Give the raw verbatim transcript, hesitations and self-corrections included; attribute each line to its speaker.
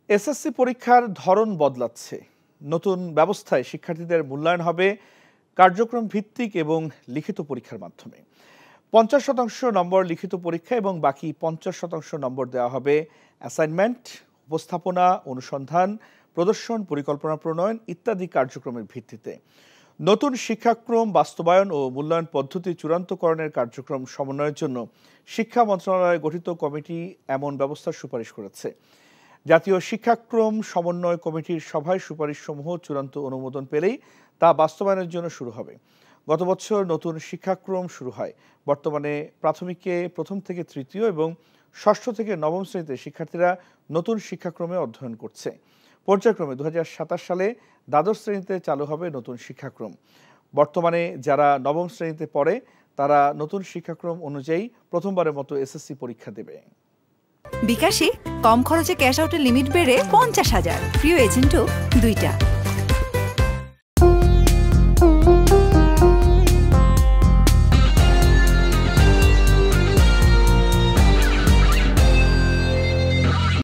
Speaker 1: SSC পরীক্ষার ধরন বদলাচ্ছে। নতুন ব্যবস্থায় শিক্ষার্থীদের মূল্যায়ন হবে কার্যক্রম ভিত্তিক এবং লিখিত পরীক্ষার মাধ্যমে। পঞ্চাশ শতাংশ নম্বর লিখিত পরীক্ষা এবং বাকি পঞ্চাশ শতাংশ নম্বর দেওয়া হবে অ্যাসাইনমেন্ট, উপস্থাপনা, অনুসন্ধান, প্রদর্শন, পরিকল্পনা প্রণয়ন ইত্যাদি কার্যক্রমের ভিত্তিতে। নতুন শিক্ষাক্রম বাস্তবায়ন ও মূল্যায়ন পদ্ধতি চূড়ান্তকরণের কার্যক্রম সমন্বয়ের জন্য শিক্ষা মন্ত্রণালয় গঠিত কমিটি এমন ব্যবস্থার সুপারিশ করেছে। জাতীয় শিক্ষাক্রম সমন্বয় কমিটির সভায় সুপারিশসমূহ চূড়ান্ত অনুমোদন পেলেই তা বাস্তবায়নের জন্য শুরু হবে। গত বছর নতুন শিক্ষাক্রম শুরু হয়। বর্তমানে প্রাথমিকে প্রথম থেকে তৃতীয় এবং ষষ্ঠ থেকে নবম শ্রেণীতে শিক্ষার্থীরা নতুন শিক্ষাক্রমে অধ্যয়ন করছে। পর্যায়ক্রমে দু হাজার সাতাশ সালে দ্বাদশ শ্রেণীতে চালু হবে নতুন শিক্ষাক্রম। বর্তমানে যারা নবম শ্রেণীতে পড়ে তারা নতুন শিক্ষাক্রম অনুযায়ী প্রথমবারের মতো এসএসসি পরীক্ষা দেবে।
Speaker 2: বিকাশে কম খরচে ক্যাশ আউটের লিমিট বেড়ে পঞ্চাশ হাজার, প্রিয় এজেন্টও দুইটা।